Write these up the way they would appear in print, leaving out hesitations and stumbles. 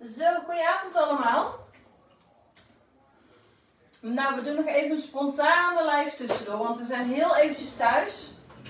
Zo, goedenavond allemaal. Nou, we doen nog even een spontane live tussendoor, want we zijn heel eventjes thuis.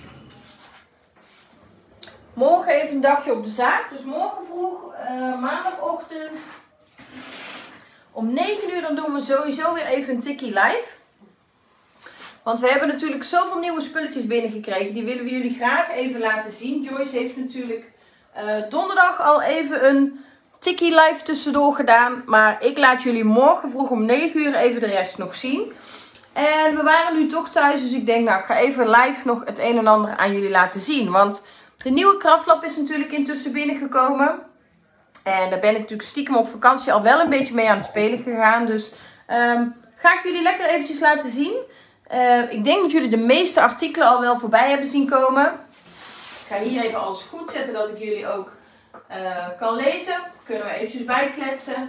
Morgen even een dagje op de zaak, dus morgen vroeg, maandagochtend, om 9 uur dan doen we sowieso weer even een tikkie live. Want we hebben natuurlijk zoveel nieuwe spulletjes binnengekregen, die willen we jullie graag even laten zien. Joyce heeft natuurlijk donderdag al even een tikkie live tussendoor gedaan, maar ik laat jullie morgen vroeg om 9 uur even de rest nog zien. En we waren nu toch thuis, dus ik denk nou, ik ga even live nog het een en ander aan jullie laten zien. Want de nieuwe Kraftlab is natuurlijk intussen binnengekomen. En daar ben ik natuurlijk stiekem op vakantie al wel een beetje mee aan het spelen gegaan. Dus ga ik jullie lekker eventjes laten zien. Ik denk dat jullie de meeste artikelen al wel voorbij hebben zien komen. Ik ga hier even alles goed zetten, dat ik jullie ook kan lezen. Kunnen we eventjes bijkletsen.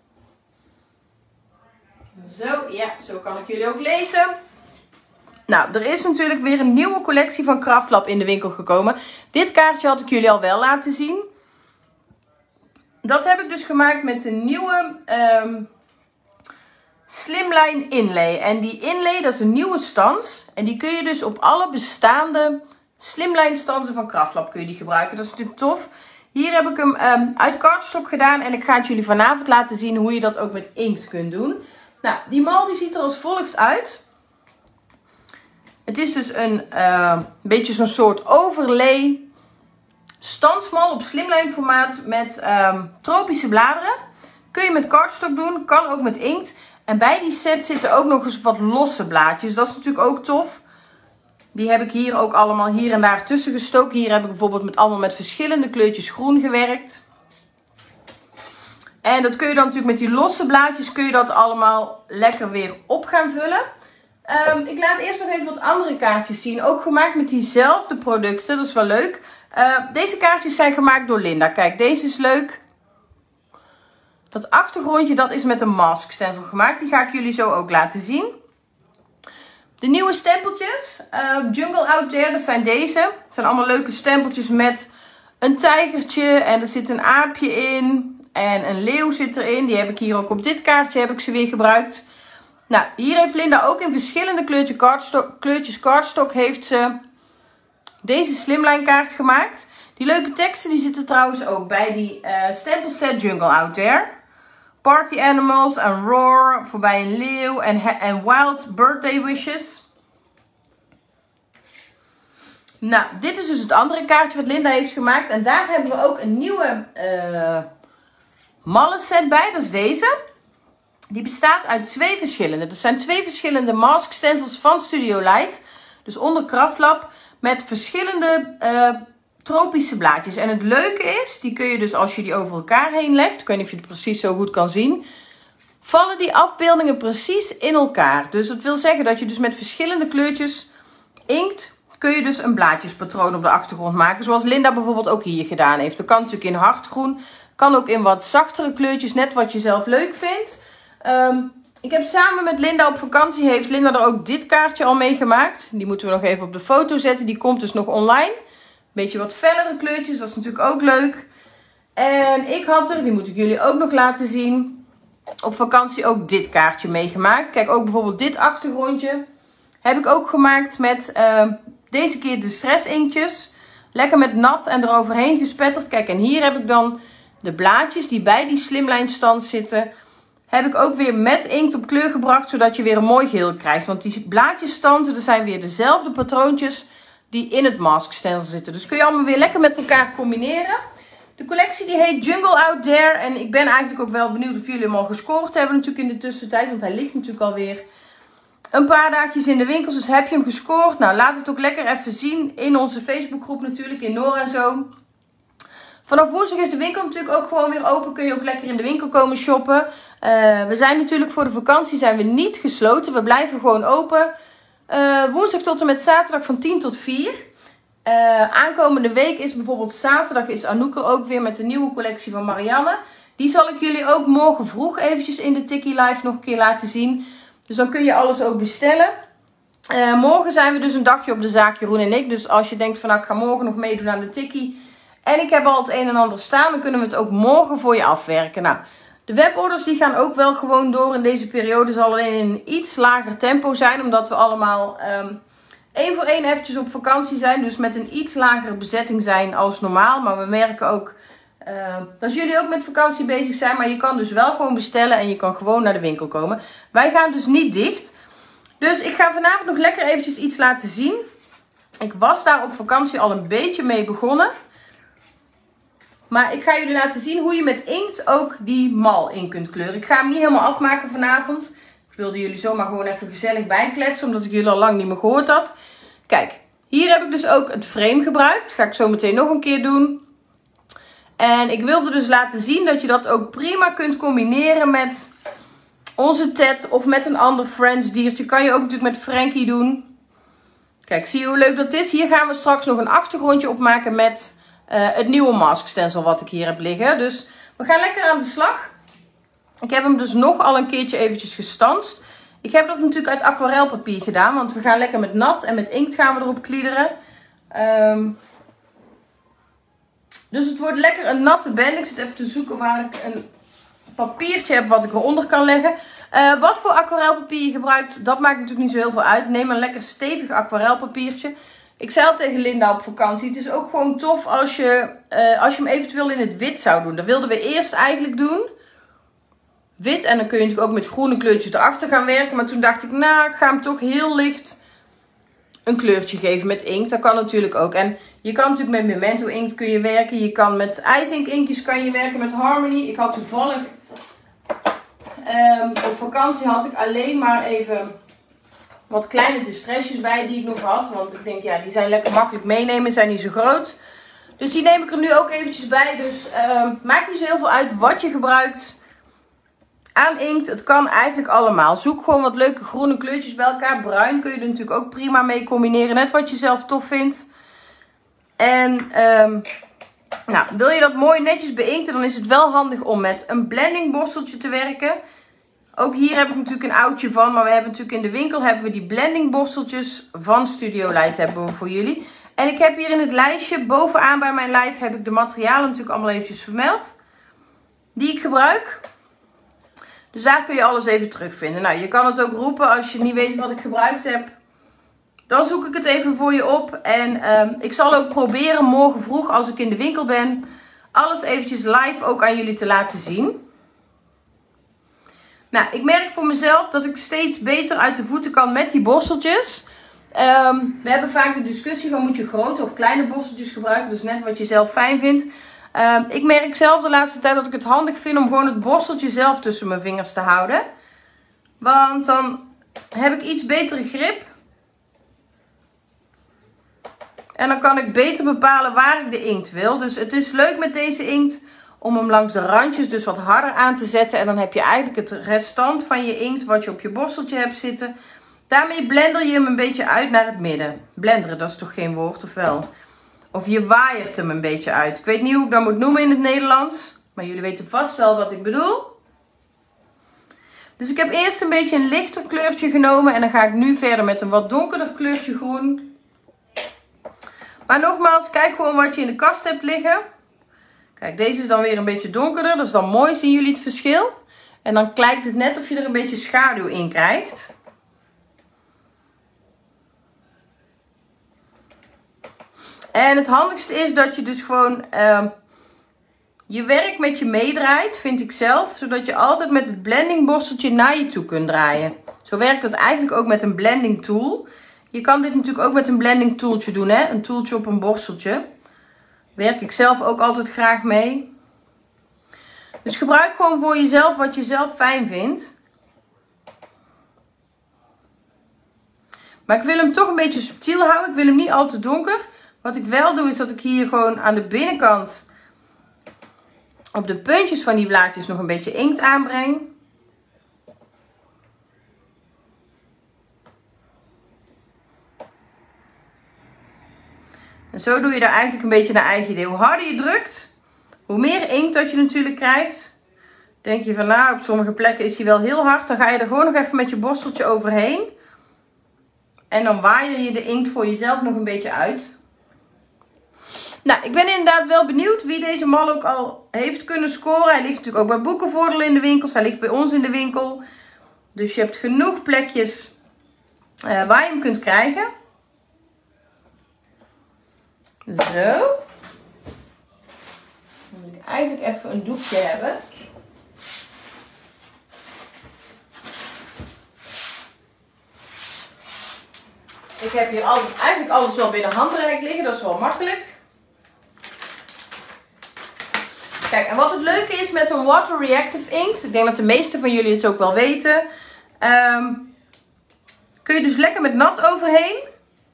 Zo, ja, zo kan ik jullie ook lezen. Nou, er is natuurlijk weer een nieuwe collectie van Kraftlab in de winkel gekomen. Dit kaartje had ik jullie al wel laten zien. Dat heb ik dus gemaakt met de nieuwe Slimline inlay. En die inlay, dat is een nieuwe stans. En die kun je dus op alle bestaande Slimline stansen van Kraftlab kun je die gebruiken. Dat is natuurlijk tof. Hier heb ik hem uit cardstock gedaan. En ik ga het jullie vanavond laten zien hoe je dat ook met inkt kunt doen. Nou, die mal die ziet er als volgt uit. Het is dus een beetje zo'n soort overlay stansmal op slimline formaat met tropische bladeren. Kun je met cardstock doen, kan ook met inkt. En bij die set zitten ook nog eens wat losse blaadjes. Dat is natuurlijk ook tof. Die heb ik hier ook allemaal hier en daar tussen gestoken. Hier heb ik bijvoorbeeld allemaal met verschillende kleurtjes groen gewerkt. En dat kun je dan natuurlijk met die losse blaadjes kun je dat allemaal lekker weer op gaan vullen. Ik laat eerst nog even wat andere kaartjes zien. Ook gemaakt met diezelfde producten. Dat is wel leuk. Deze kaartjes zijn gemaakt door Linda. Kijk, deze is leuk. Dat achtergrondje, dat is met een mask stencil gemaakt. Die ga ik jullie zo ook laten zien. De nieuwe stempeltjes. Jungle Out There, dat zijn deze. Het zijn allemaal leuke stempeltjes met een tijgertje. En er zit een aapje in. En een leeuw zit erin. Die heb ik hier ook op dit kaartje heb ik ze weer gebruikt. Nou, hier heeft Linda ook in verschillende kleurtjes cardstock heeft ze deze slimline kaart gemaakt. Die leuke teksten die zitten trouwens ook bij die stempelset Jungle Out There. Party Animals en Roar, voorbij een leeuw en Wild Birthday Wishes. Nou, dit is dus het andere kaartje wat Linda heeft gemaakt. En daar hebben we ook een nieuwe mallen set bij, dat is deze. Die bestaat uit twee verschillende. Er zijn twee verschillende mask stencils van Studio Light. Dus onder Kraftlab met verschillende tropische blaadjes. En het leuke is, die kun je dus als je die over elkaar heen legt. Ik weet niet of je het precies zo goed kan zien. Vallen die afbeeldingen precies in elkaar. Dus dat wil zeggen dat je dus met verschillende kleurtjes inkt kun je dus een blaadjespatroon op de achtergrond maken. Zoals Linda bijvoorbeeld ook hier gedaan heeft. Dat kan natuurlijk in hardgroen. Kan ook in wat zachtere kleurtjes. Net wat je zelf leuk vindt. Ik heb samen met Linda op vakantie, heeft Linda er ook dit kaartje al mee gemaakt. Die moeten we nog even op de foto zetten. Die komt dus nog online. Beetje wat fellere kleurtjes, dat is natuurlijk ook leuk. En ik had er, die moet ik jullie ook nog laten zien, op vakantie ook dit kaartje meegemaakt. Kijk, ook bijvoorbeeld dit achtergrondje heb ik ook gemaakt met deze keer de stress inktjes. Lekker met nat en eroverheen gespetterd. Kijk, en hier heb ik dan de blaadjes die bij die slimline stand zitten, heb ik ook weer met inkt op kleur gebracht, zodat je weer een mooi geel krijgt. Want die blaadjesstanden, er zijn weer dezelfde patroontjes die in het mask stencil zitten. Dus kun je allemaal weer lekker met elkaar combineren. De collectie die heet Jungle Out There. En ik ben eigenlijk ook wel benieuwd of jullie hem al gescoord hebben natuurlijk in de tussentijd. Want hij ligt natuurlijk alweer een paar dagjes in de winkels. Dus heb je hem gescoord? Nou, laat het ook lekker even zien in onze Facebookgroep natuurlijk, in Noor en zo. Vanaf woensdag is de winkel natuurlijk ook gewoon weer open. Kun je ook lekker in de winkel komen shoppen. We zijn natuurlijk voor de vakantie zijn we niet gesloten. We blijven gewoon open. Woensdag tot en met zaterdag van 10 tot 4. Aankomende week is bijvoorbeeld zaterdag is Anouk er ook weer met de nieuwe collectie van Marianne. Die zal ik jullie ook morgen vroeg eventjes in de Tikkie Live nog een keer laten zien. Dus dan kun je alles ook bestellen. Morgen zijn we dus een dagje op de zaak, Jeroen en ik. Dus als je denkt van nou, ik ga morgen nog meedoen aan de Tikkie En ik heb al het een en ander staan. Dan kunnen we het ook morgen voor je afwerken. Nou, de weborders die gaan ook wel gewoon door in deze periode. Zal alleen in een iets lager tempo zijn. Omdat we allemaal 1 voor 1 eventjes op vakantie zijn. Dus met een iets lagere bezetting zijn als normaal. Maar we merken ook dat jullie ook met vakantie bezig zijn. Maar je kan dus wel gewoon bestellen en je kan gewoon naar de winkel komen. Wij gaan dus niet dicht. Dus ik ga vanavond nog lekker eventjes iets laten zien. Ik was daar op vakantie al een beetje mee begonnen. Maar ik ga jullie laten zien hoe je met inkt ook die mal in kunt kleuren. Ik ga hem niet helemaal afmaken vanavond. Ik wilde jullie zomaar gewoon even gezellig bijkletsen. Omdat ik jullie al lang niet meer gehoord had. Kijk, hier heb ik dus ook het frame gebruikt. Dat ga ik zo meteen nog een keer doen. En ik wilde dus laten zien dat je dat ook prima kunt combineren met onze Ted of met een ander Friends diertje. Kan je ook natuurlijk met Frankie doen. Kijk, zie je hoe leuk dat is? Hier gaan we straks nog een achtergrondje opmaken met het nieuwe mask stencil wat ik hier heb liggen. Dus we gaan lekker aan de slag. Ik heb hem dus nog al een keertje eventjes gestanst. Ik heb dat natuurlijk uit aquarelpapier gedaan. Want we gaan lekker met nat en met inkt gaan we erop kliederen. Dus het wordt lekker een natte bende. Ik zit even te zoeken waar ik een papiertje heb wat ik eronder kan leggen. Wat voor aquarelpapier je gebruikt, dat maakt natuurlijk niet zo heel veel uit. Neem een lekker stevig aquarelpapiertje. Ik zei al tegen Linda op vakantie, het is ook gewoon tof als je hem eventueel in het wit zou doen. Dat wilden we eerst eigenlijk doen. Wit, en dan kun je natuurlijk ook met groene kleurtjes erachter gaan werken. Maar toen dacht ik, nou, ik ga hem toch heel licht een kleurtje geven met inkt. Dat kan natuurlijk ook. En je kan natuurlijk met Memento inkt kun je werken. Je kan met ijzink inkjes kan je werken, met Harmony. Ik had toevallig op vakantie had ik alleen maar even wat kleine distressjes bij die ik nog had. Want ik denk, ja, die zijn lekker makkelijk meenemen. Zijn niet zo groot. Dus die neem ik er nu ook eventjes bij. Dus maakt niet zo heel veel uit wat je gebruikt aan inkt. Het kan eigenlijk allemaal. Zoek gewoon wat leuke groene kleurtjes bij elkaar. Bruin kun je er natuurlijk ook prima mee combineren. Net wat je zelf tof vindt. En nou, wil je dat mooi netjes beinken, dan is het wel handig om met een blending borsteltje te werken. Ook hier heb ik natuurlijk een oudje van. Maar we hebben natuurlijk in de winkel hebben we die blending borsteltjes van Studio Light hebben we voor jullie. En ik heb hier in het lijstje bovenaan bij mijn lijf heb ik de materialen natuurlijk allemaal eventjes vermeld. Die ik gebruik. Dus daar kun je alles even terugvinden. Nou, je kan het ook roepen als je niet weet wat ik gebruikt heb. Dan zoek ik het even voor je op. En ik zal ook proberen morgen vroeg als ik in de winkel ben, alles eventjes live ook aan jullie te laten zien. Nou, ik merk voor mezelf dat ik steeds beter uit de voeten kan met die borsteltjes. We hebben vaak de discussie van moet je grote of kleine borsteltjes gebruiken. Dus net wat je zelf fijn vindt. Ik merk zelf de laatste tijd dat ik het handig vind om gewoon het borsteltje zelf tussen mijn vingers te houden. Want dan heb ik iets betere grip. En dan kan ik beter bepalen waar ik de inkt wil. Dus het is leuk met deze inkt om hem langs de randjes dus wat harder aan te zetten. En dan heb je eigenlijk het restant van je inkt wat je op je borsteltje hebt zitten. Daarmee blender je hem een beetje uit naar het midden. Blenderen, dat is toch geen woord, of wel? Of je waaiert hem een beetje uit. Ik weet niet hoe ik dat moet noemen in het Nederlands. Maar jullie weten vast wel wat ik bedoel. Dus ik heb eerst een beetje een lichter kleurtje genomen. En dan ga ik nu verder met een wat donkerder kleurtje groen. Maar nogmaals, kijk gewoon wat je in de kast hebt liggen. Kijk, deze is dan weer een beetje donkerder. Dat is dan mooi. Zien jullie het verschil? En dan lijkt het net of je er een beetje schaduw in krijgt. En het handigste is dat je dus gewoon je werk met je meedraait, vind ik zelf. Zodat je altijd met het blending borsteltje naar je toe kunt draaien. Zo werkt het eigenlijk ook met een blending tool. Je kan dit natuurlijk ook met een blending tooltje doen, hè? Een tooltje op een borsteltje. Werk ik zelf ook altijd graag mee. Dus gebruik gewoon voor jezelf wat je zelf fijn vindt. Maar ik wil hem toch een beetje subtiel houden. Ik wil hem niet al te donker. Wat ik wel doe is dat ik hier gewoon aan de binnenkant op de puntjes van die blaadjes nog een beetje inkt aanbreng. En zo doe je daar eigenlijk een beetje naar eigen idee. Hoe harder je drukt, hoe meer inkt dat je natuurlijk krijgt. Denk je van nou, op sommige plekken is hij wel heel hard. Dan ga je er gewoon nog even met je borsteltje overheen. En dan waaier je de inkt voor jezelf nog een beetje uit. Nou, ik ben inderdaad wel benieuwd wie deze mal ook al heeft kunnen scoren. Hij ligt natuurlijk ook bij Boekenvoordeel in de winkels. Hij ligt bij ons in de winkel. Dus je hebt genoeg plekjes waar je hem kunt krijgen. Zo. Dan moet ik eigenlijk even een doekje hebben. Ik heb hier eigenlijk alles wel binnen handbereik liggen. Dat is wel makkelijk. Kijk, en wat het leuke is met een water reactive inkt. Ik denk dat de meeste van jullie het ook wel weten. Kun je dus lekker met nat overheen.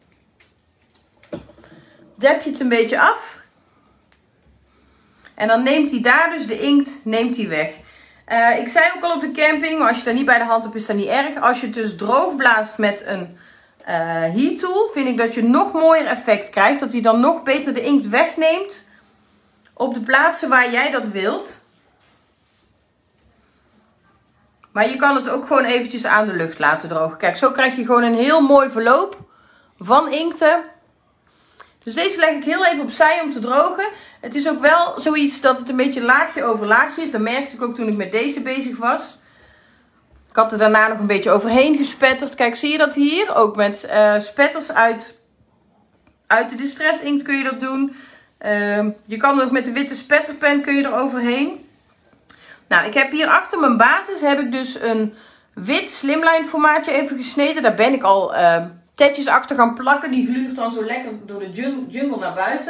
Dep je het een beetje af. En dan neemt hij daar dus de inkt weg. Ik zei ook al op de camping, maar als je daar niet bij de hand hebt is dat niet erg. Als je het dus droog blaast met een heat tool, vind ik dat je nog mooier effect krijgt. Dat hij dan nog beter de inkt wegneemt op de plaatsen waar jij dat wilt. Maar je kan het ook gewoon eventjes aan de lucht laten drogen. Kijk, zo krijg je gewoon een heel mooi verloop van inkten. Dus deze leg ik heel even opzij om te drogen. Het is ook wel zoiets dat het een beetje laagje over laagje is. Dat merkte ik ook toen ik met deze bezig was. Ik had er daarna nog een beetje overheen gespetterd. Kijk, zie je dat hier? Ook met spetters uit de Distress inkt kun je dat doen. Je kan ook met de witte spetterpen kun je er overheen. Nou, ik heb hier achter mijn basis heb ik dus een wit slimline formaatje even gesneden. Daar ben ik al tetjes achter gaan plakken. Die gluurt dan zo lekker door de jungle naar buiten.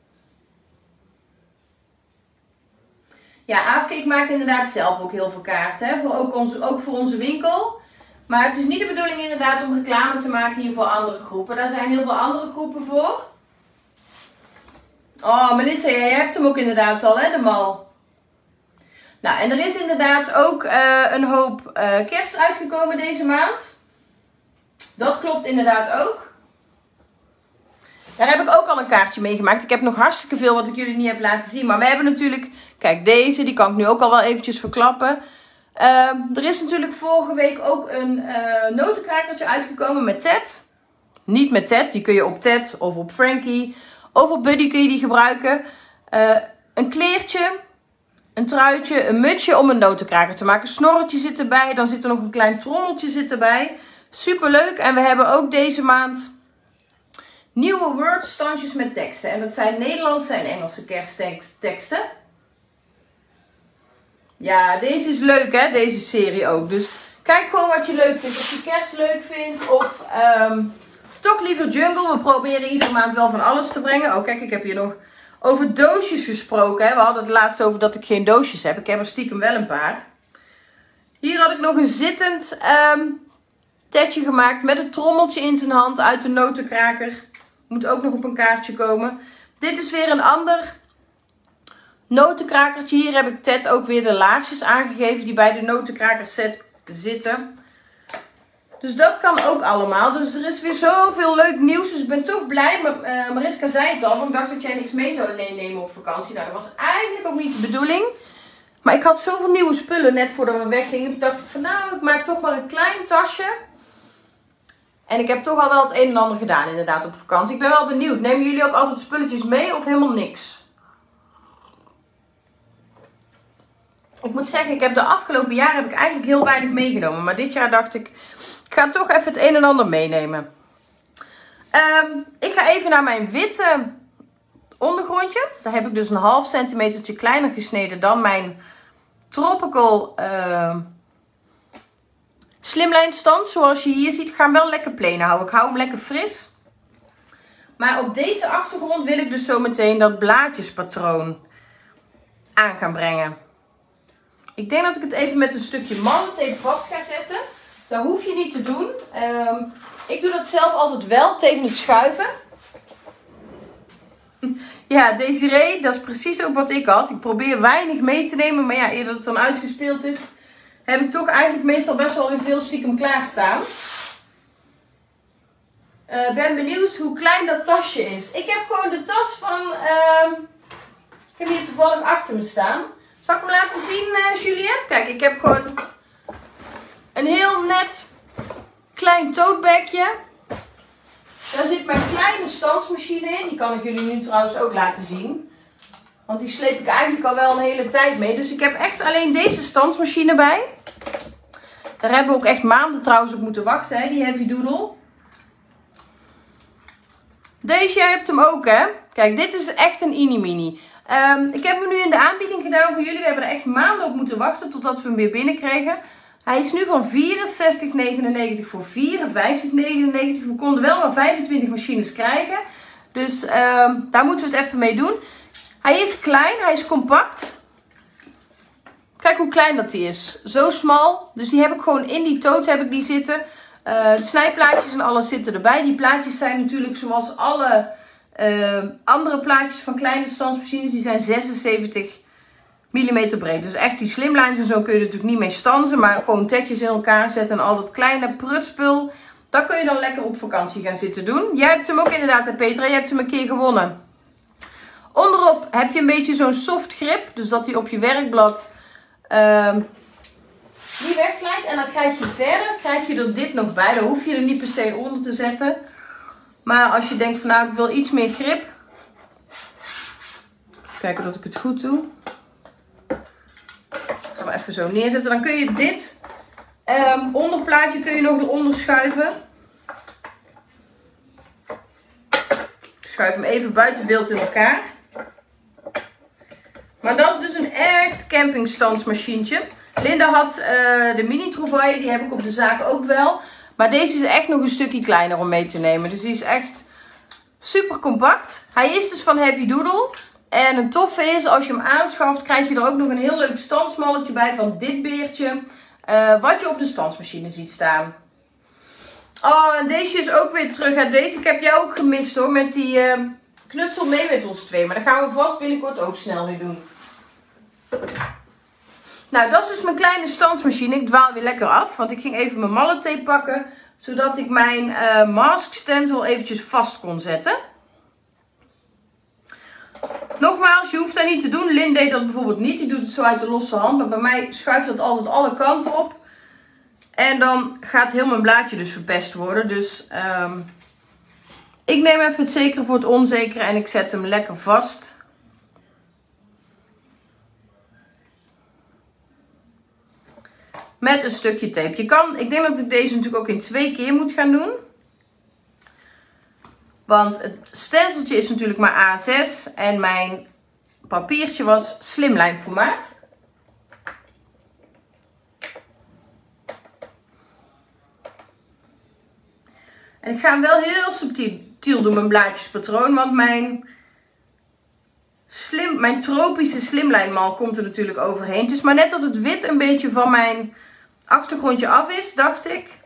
Ja, Aafke, ik maak inderdaad zelf ook heel veel kaarten. Hè? Ook voor onze winkel. Maar het is niet de bedoeling inderdaad om reclame te maken hier voor andere groepen. Daar zijn heel veel andere groepen voor. Oh, Melissa, jij hebt hem ook inderdaad al, hè, de mal. Nou, en er is inderdaad ook een hoop kerst uitgekomen deze maand. Dat klopt inderdaad ook. Daar heb ik ook al een kaartje mee gemaakt. Ik heb nog hartstikke veel wat ik jullie niet heb laten zien. Maar we hebben natuurlijk, kijk deze, die kan ik nu ook al wel eventjes verklappen. Er is natuurlijk vorige week ook een notenkrakertje uitgekomen met Ted. Niet met Ted, die kun je op Ted of op Frankie of op Buddy kun je die gebruiken. Een kleertje, een truitje, een mutsje om een notenkraker te maken. Een snorretje zit erbij, dan zit er nog een klein trommeltje zit erbij. Super leuk. En we hebben ook deze maand nieuwe Word-standjes met teksten. En dat zijn Nederlandse en Engelse kerstteksten. Ja, deze is leuk hè, deze serie ook. Dus kijk gewoon wat je leuk vindt. Of je kerst leuk vindt of toch liever jungle. We proberen iedere maand wel van alles te brengen. Oh kijk, ik heb hier nog over doosjes gesproken. Hè. We hadden het laatst over dat ik geen doosjes heb. Ik heb er stiekem wel een paar. Hier had ik nog een zittend Tedje gemaakt met een trommeltje in zijn hand uit de notenkraker. Moet ook nog op een kaartje komen. Dit is weer een ander notenkrakertje. Hier heb ik Ted ook weer de laarsjes aangegeven die bij de notenkraker set zitten. Dus dat kan ook allemaal. Dus er is weer zoveel leuk nieuws. Dus ik ben toch blij. Maar Mariska zei het al. Want ik dacht dat jij niks mee zou nemen op vakantie. Nou, dat was eigenlijk ook niet de bedoeling. Maar ik had zoveel nieuwe spullen net voordat we weggingen. Toen dacht ik van nou, ik maak toch maar een klein tasje. En ik heb toch al wel het een en ander gedaan inderdaad op vakantie. Ik ben wel benieuwd. Nemen jullie ook altijd spulletjes mee of helemaal niks? Ik moet zeggen, ik heb de afgelopen jaren heb ik eigenlijk heel weinig meegenomen. Maar dit jaar dacht ik ga toch even het een en ander meenemen. Ik ga even naar mijn witte ondergrondje. Daar heb ik dus een half centimetertje kleiner gesneden dan mijn Tropical slimline stand. Zoals je hier ziet, ik ga hem wel lekker plain houden. Ik hou hem lekker fris. Maar op deze achtergrond wil ik dus zo meteen dat blaadjespatroon aan gaan brengen. Ik denk dat ik het even met een stukje mannentape vast ga zetten. Dat hoef je niet te doen. Ik doe dat zelf altijd wel tegen het schuiven. Ja, Desiree, dat is precies ook wat ik had. Ik probeer weinig mee te nemen. Maar ja, eer dat het dan uitgespeeld is, heb ik toch eigenlijk meestal best wel weer veel stiekem klaarstaan. Ben benieuwd hoe klein dat tasje is. Ik heb gewoon de tas van... ik heb hier toevallig achter me staan. Zal ik hem laten zien, Juliette? Kijk, ik heb gewoon een heel net klein tote bagje. Daar zit mijn kleine stansmachine in. Die kan ik jullie nu trouwens ook laten zien. Want die sleep ik eigenlijk al wel een hele tijd mee. Dus ik heb echt alleen deze stansmachine bij. Daar hebben we ook echt maanden trouwens op moeten wachten, hè, die Heavy Doodle. Deze, jij hebt hem ook, hè? Kijk, dit is echt een inimini. Ik heb hem nu in de aanbieding gedaan voor jullie. We hebben er echt maanden op moeten wachten totdat we hem weer binnenkregen. Hij is nu van 64,99 voor 54,99. We konden wel maar 25 machines krijgen. Dus daar moeten we het even mee doen. Hij is klein, hij is compact. Kijk hoe klein dat die is. Zo smal. Dus die heb ik gewoon in die toot heb ik die zitten. De snijplaatjes en alles zitten erbij. Die plaatjes zijn natuurlijk zoals alle andere plaatjes van kleine stansmachines. Die zijn 76 mm breed. Dus echt die slimlines en zo kun je er natuurlijk niet mee stansen. Maar gewoon tetjes in elkaar zetten en al dat kleine prutspul. Dat kun je dan lekker op vakantie gaan zitten doen. Jij hebt hem ook inderdaad, hè, Petra. Je hebt hem een keer gewonnen. Onderop heb je een beetje zo'n soft grip. Dus dat die op je werkblad die wegglijdt. En dan krijg je er dit nog bij. Daar hoef je er niet per se onder te zetten. Maar als je denkt van nou ik wil iets meer grip. Kijken dat ik het goed doe. Ik ga hem even zo neerzetten. Dan kun je dit onderplaatje kun je nog eronder schuiven. Ik schuif hem even buiten beeld in elkaar. Maar dat is dus een echt campingstansmachientje. Linda had de mini trouvaille, die heb ik op de zaak ook wel. Maar deze is echt nog een stukje kleiner om mee te nemen. Dus die is echt super compact. Hij is dus van Heavy Doodle. En het toffe is, als je hem aanschaft, krijg je er ook nog een heel leuk stansmalletje bij van dit beertje. Wat je op de stansmachine ziet staan. Oh, en deze is ook weer terug. Hè. Deze, ik heb jou ook gemist hoor, met die knutsel mee met ons twee. Maar dat gaan we vast binnenkort ook snel weer doen. Nou, dat is dus mijn kleine stansmachine. Ik dwaal weer lekker af, want ik ging even mijn malletape pakken. Zodat ik mijn mask stencil eventjes vast kon zetten. Nogmaals, je hoeft dat niet te doen. Lynn deed dat bijvoorbeeld niet. Die doet het zo uit de losse hand. Maar bij mij schuift dat altijd alle kanten op. En dan gaat heel mijn blaadje dus verpest worden. Dus ik neem even het zekere voor het onzekere. En ik zet hem lekker vast. Met een stukje tape. Ik denk dat ik deze natuurlijk ook in 2 keer moet gaan doen. Want het stenciltje is natuurlijk maar A6 en mijn papiertje was slimline formaat. En ik ga hem wel heel subtiel doen, mijn blaadjespatroon, want mijn tropische slimline mal komt er natuurlijk overheen. Het is maar net dat het wit een beetje van mijn achtergrondje af is, dacht ik.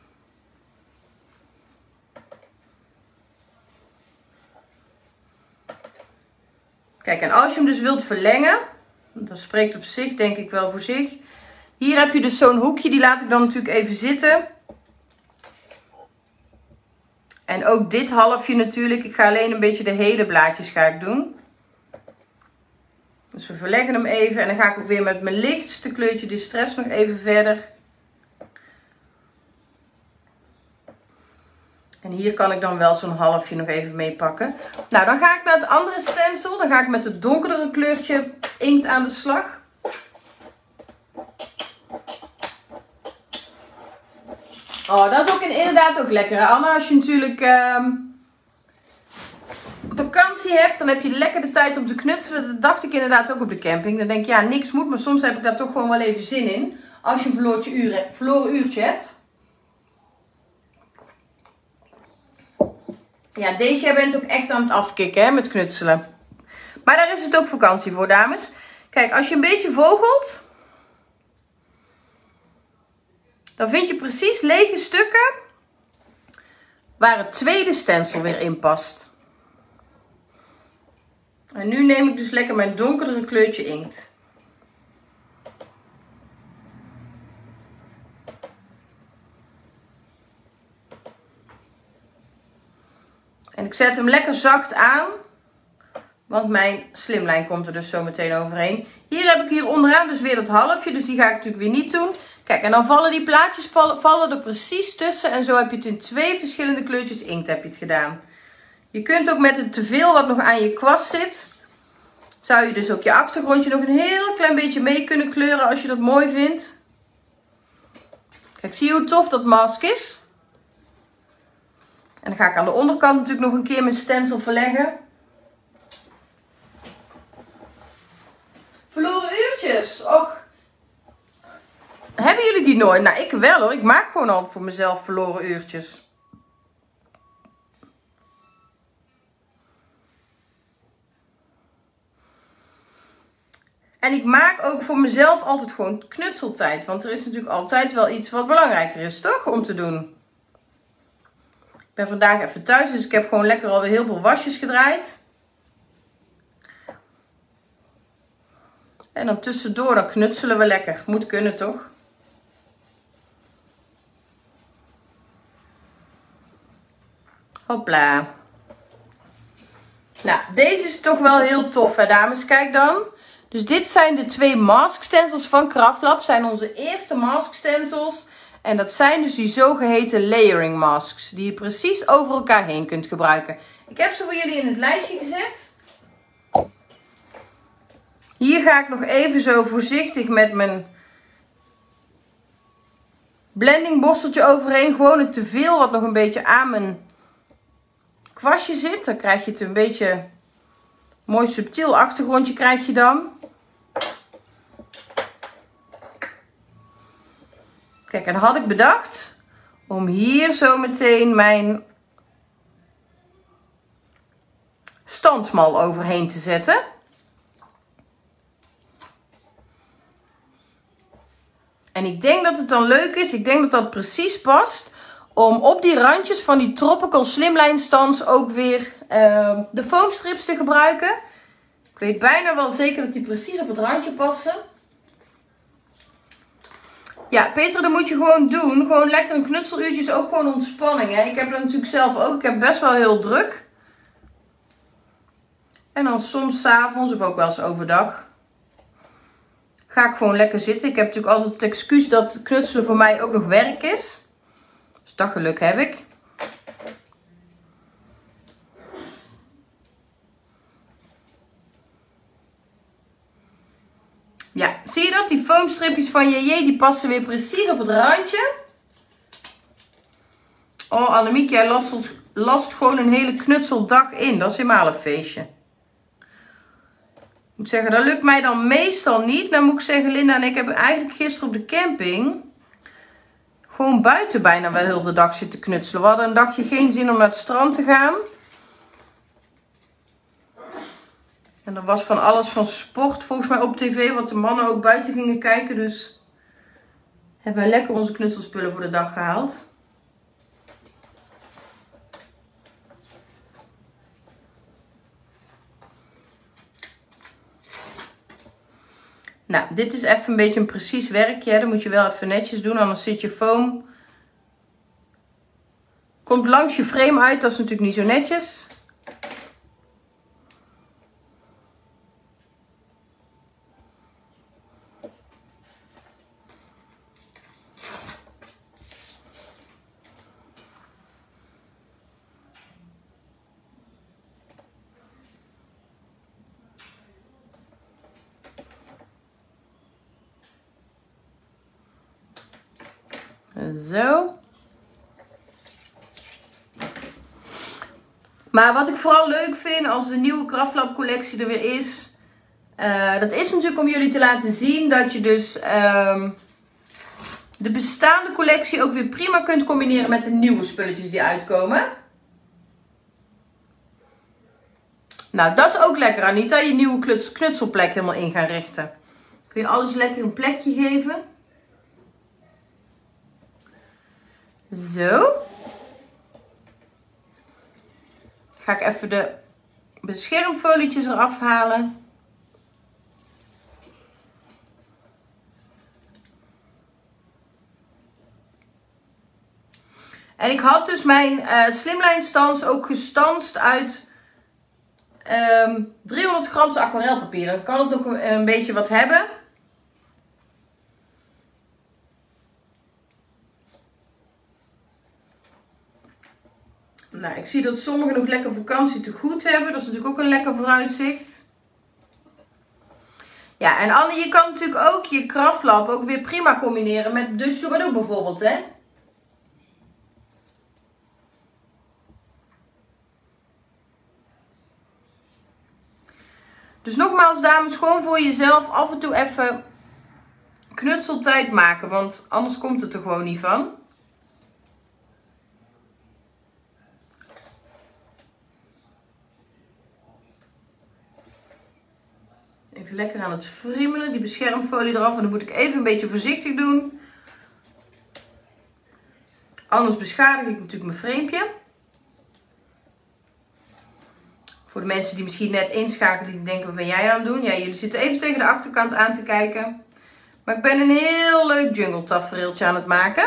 Kijk, en als je hem dus wilt verlengen, dat spreekt op zich denk ik wel voor zich. Hier heb je dus zo'n hoekje, die laat ik dan natuurlijk even zitten. En ook dit halfje natuurlijk. Ik ga alleen een beetje de hele blaadjes ga ik doen. Dus we verleggen hem even en dan ga ik ook weer met mijn lichtste kleurtje Distress nog even verder. En hier kan ik dan wel zo'n halfje nog even meepakken. Nou, dan ga ik naar het andere stencil. Dan ga ik met het donkerdere kleurtje inkt aan de slag. Oh, dat is ook inderdaad ook lekker. Anna, als je natuurlijk vakantie hebt, dan heb je lekker de tijd om te knutselen. Dat dacht ik inderdaad ook op de camping. Dan denk ik, ja, niks moet, maar soms heb ik daar toch gewoon wel even zin in. Als je een verloren uurtje hebt. Ja, deze jij bent ook echt aan het afkicken, hè, met knutselen. Maar daar is het ook vakantie voor, dames. Kijk, als je een beetje vogelt, dan vind je precies lege stukken waar het tweede stencil weer in past. En nu neem ik dus lekker mijn donkerdere kleurtje inkt. En ik zet hem lekker zacht aan, want mijn slimline komt er dus zo meteen overheen. Hier heb ik hier onderaan dus weer dat halfje, dus die ga ik natuurlijk weer niet doen. Kijk, Kijk, en dan vallen die plaatjes vallen er precies tussen. En zo heb je het in 2 verschillende kleurtjes inkt heb je het gedaan. Je kunt ook met het teveel wat nog aan je kwast zit, zou je dus ook je achtergrondje nog een heel klein beetje mee kunnen kleuren als je dat mooi vindt. Kijk, zie je hoe tof dat mask is? En dan ga ik aan de onderkant natuurlijk nog een keer mijn stencil verleggen. Verloren uurtjes. Och. Hebben jullie die nooit? Nou, ik wel hoor. Ik maak gewoon altijd voor mezelf verloren uurtjes. En ik maak ook voor mezelf altijd gewoon knutseltijd. Want er is natuurlijk altijd wel iets wat belangrijker is, toch? Om te doen. Ik ben vandaag even thuis, dus ik heb gewoon lekker alweer heel veel wasjes gedraaid. En dan tussendoor, dan knutselen we lekker. Moet kunnen, toch? Hopla. Nou, deze is toch wel heel tof, hè dames? Kijk dan. Dus dit zijn de 2 mask stencils van Kraftlab. Zijn onze eerste mask stencils. En dat zijn dus die zogeheten layering masks. Die je precies over elkaar heen kunt gebruiken. Ik heb ze voor jullie in het lijstje gezet. Hier ga ik nog even zo voorzichtig met mijn blending borsteltje overheen. Gewoon het teveel wat nog een beetje aan mijn kwastje zit. Dan krijg je het een beetje mooi subtiel achtergrondje krijg je dan. Kijk, en dan had ik bedacht om hier zo meteen mijn standsmal overheen te zetten. En ik denk dat het dan leuk is, ik denk dat dat precies past, om op die randjes van die Tropical Slimline stands ook weer de foamstrips te gebruiken. Ik weet bijna wel zeker dat die precies op het randje passen. Ja, Petra, dat moet je gewoon doen. Gewoon lekker een knutseluurtje is ook gewoon ontspanning. Hè? Ik heb dat natuurlijk zelf ook. Ik heb best wel heel druk. En dan soms 's avonds of ook wel eens overdag ga ik gewoon lekker zitten. Ik heb natuurlijk altijd het excuus dat knutselen voor mij ook nog werk is. Dus dat geluk heb ik. Ja, zie je dat? Die foamstripjes van JJ, die passen weer precies op het randje. Oh, Annemiek, jij last gewoon een hele knutseldag in. Dat is helemaal een feestje. Ik moet zeggen, dat lukt mij dan meestal niet. Dan moet ik zeggen, Linda en ik hebben eigenlijk gisteren op de camping gewoon buiten bijna wel heel de dag zitten knutselen. We hadden een dagje geen zin om naar het strand te gaan. En er was van alles van sport volgens mij op tv, wat de mannen ook buiten gingen kijken. Dus hebben wij lekker onze knutselspullen voor de dag gehaald. Nou, dit is even een beetje een precies werkje. Dat moet je wel even netjes doen, anders zit je foam. Komt langs je frame uit, dat is natuurlijk niet zo netjes. Zo. Maar wat ik vooral leuk vind als de nieuwe Kraftlab collectie er weer is. Dat is natuurlijk om jullie te laten zien dat je dus de bestaande collectie ook weer prima kunt combineren met de nieuwe spulletjes die uitkomen. Nou, dat is ook lekker, Anita. Je nieuwe knutselplek helemaal in gaan richten. Kun je alles lekker een plekje geven. Zo. Ga ik even de beschermfolietjes eraf halen. En ik had dus mijn slimline stans ook gestanst uit 300 gram aquarelpapier. Dan kan het ook een beetje wat hebben. Nou, ik zie dat sommigen nog lekker vakantie te goed hebben. Dat is natuurlijk ook een lekker vooruitzicht. Ja, en Anne, je kan natuurlijk ook je Kraftlab ook weer prima combineren met Dutch Troubadour bijvoorbeeld, hè. Dus nogmaals dames, gewoon voor jezelf af en toe even knutseltijd maken. Want anders komt het er gewoon niet van. Even lekker aan het friemelen. Die beschermfolie eraf. En dan moet ik even een beetje voorzichtig doen. Anders beschadig ik natuurlijk mijn framepje. Voor de mensen die misschien net inschakelen, die denken, wat ben jij aan het doen? Ja, jullie zitten even tegen de achterkant aan te kijken. Maar ik ben een heel leuk jungle tafereeltje aan het maken.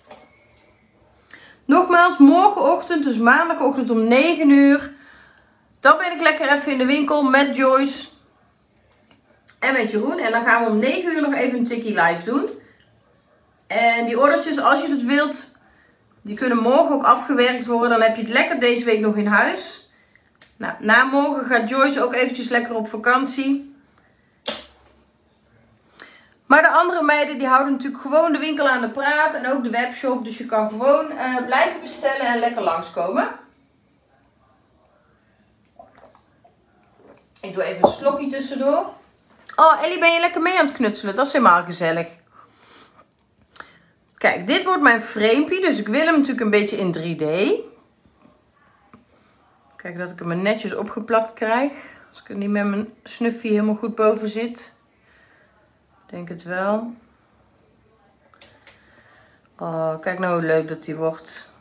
Nogmaals, morgenochtend, dus maandagochtend om 9 uur. Dan ben ik lekker even in de winkel met Joyce en met Jeroen. En dan gaan we om 9 uur nog even een tikkie live doen. En die ordertjes, als je het wilt, die kunnen morgen ook afgewerkt worden. Dan heb je het lekker deze week nog in huis. Nou, na morgen gaat Joyce ook eventjes lekker op vakantie. Maar de andere meiden die houden natuurlijk gewoon de winkel aan de praat. En ook de webshop. Dus je kan gewoon blijven bestellen en lekker langskomen. Ik doe even een slokje tussendoor. Oh, Ellie, ben je lekker mee aan het knutselen? Dat is helemaal gezellig. Kijk, dit wordt mijn framepje. Dus ik wil hem natuurlijk een beetje in 3D. Kijk dat ik hem er netjes opgeplakt krijg. Als ik er niet met mijn snuffie helemaal goed boven zit. Denk het wel. Oh, kijk nou hoe leuk dat die wordt.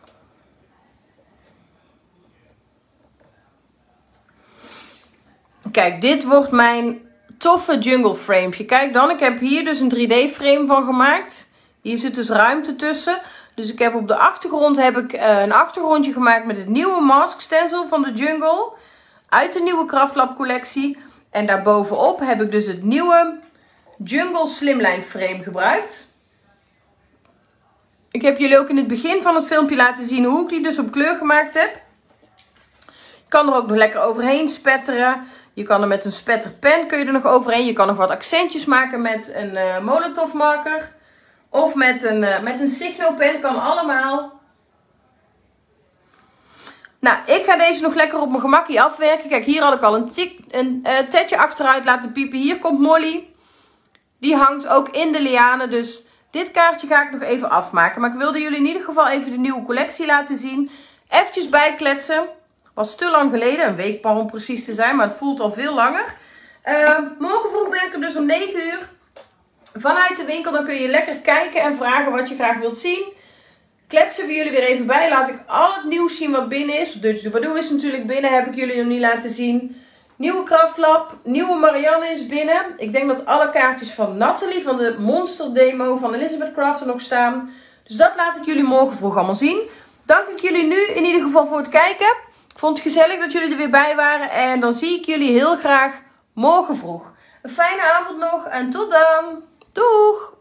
Kijk, dit wordt mijn toffe jungle framepje. Kijk dan, ik heb hier dus een 3D frame van gemaakt. Hier zit dus ruimte tussen. Dus ik heb op de achtergrond een achtergrondje gemaakt met het nieuwe mask stencil van de Jungle. Uit de nieuwe Kraftlab collectie. En daarbovenop heb ik dus het nieuwe Jungle Slimline frame gebruikt. Ik heb jullie ook in het begin van het filmpje laten zien hoe ik die dus op kleur gemaakt heb. Je kan er ook nog lekker overheen spetteren. Je kan er met een spetterpen kun je er nog overheen. Je kan nog wat accentjes maken met een Molotov marker. Of met een Signo pen, kan allemaal. Nou, ik ga deze nog lekker op mijn gemakkie afwerken. Kijk, hier had ik al een tetje achteruit laten piepen. Hier komt Molly. Die hangt ook in de lianen. Dus dit kaartje ga ik nog even afmaken. Maar ik wilde jullie in ieder geval even de nieuwe collectie laten zien. Eventjes bijkletsen. Was te lang geleden. Een week om precies te zijn. Maar het voelt al veel langer. Morgen vroeg ben ik er dus om 9 uur. Vanuit de winkel, dan kun je lekker kijken en vragen wat je graag wilt zien. Kletsen we jullie weer even bij. Laat ik al het nieuws zien wat binnen is. Dutch Troubadour is natuurlijk binnen, heb ik jullie nog niet laten zien. Nieuwe Kraftlab, nieuwe Marianne is binnen. Ik denk dat alle kaartjes van Nathalie, van de Monster Demo van Elizabeth Craft er nog staan. Dus dat laat ik jullie morgen vroeg allemaal zien. Dank ik jullie nu in ieder geval voor het kijken. Ik vond het gezellig dat jullie er weer bij waren. En dan zie ik jullie heel graag morgen vroeg. Een fijne avond nog en tot dan. Doeg!